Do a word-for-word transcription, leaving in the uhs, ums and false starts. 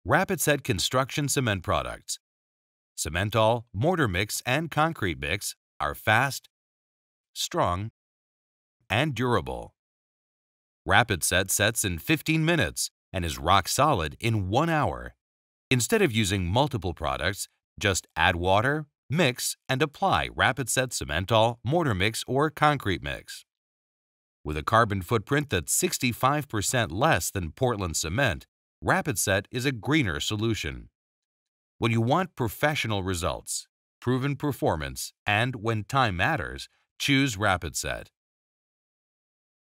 Rapid Set Construction Cement Products. Cementol, mortar mix, and concrete mix are fast, strong, and durable. Rapid Set sets in fifteen minutes and is rock solid in one hour. Instead of using multiple products, just add water, mix, and apply Rapid Set Cementol, mortar mix, or concrete mix. With a carbon footprint that's sixty-five percent less than Portland cement, Rapid Set is a greener solution. When you want professional results, proven performance, and when time matters, choose Rapid Set.